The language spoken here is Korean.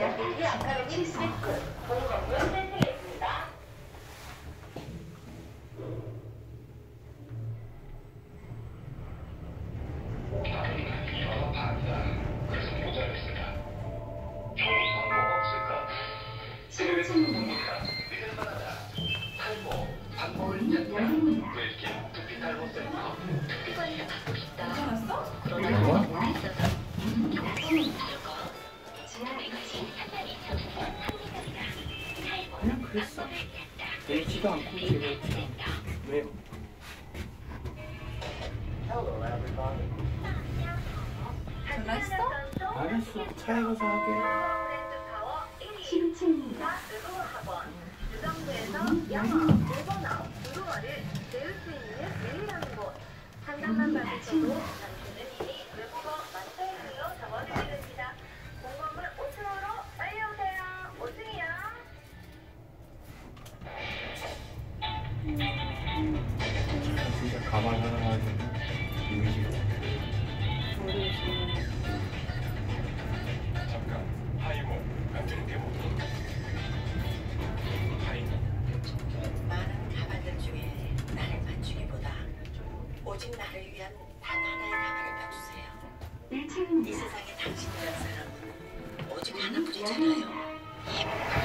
지하필드 아카데미 스리크 본건물 세팅했습니다. 이거 반이다. 그래서 모자랐습니다. 좋은 방법 없을까? 믿을 만하다. 탈모, 방법을 찾다. 웰킨 두피 탈모 센터. 두피 관리가 받고 싶다. 괜찮았어? 그러다 뭐야? 있어서 용품이 있을까? 그냥 그랬어. 되지도 않고 되지도 않고. 왜요? 전화했어? 알았어. 차에 가서 하게. 7층입니다. 유정부에서 영어, 일본어, 중국어를 배울 수 있는 유일한 곳. 상담만 받으셔도 당신은 이미 외국어 마스터이로 적어주게 됩니다. 공건물 5층으로 빨리 오세요. 5층이요. 진짜 가발 하나 가지고 이미지로. 잠깐 하이모 같은 게 뭐야? 하이모 많은 가발들 중에 나를 맞추기보다 오직 나를 위한 단 하나의 가발을 봐주세요. 이 1층입니다. 세상에 당신이라는 사람은 오직 하나뿐이잖아요.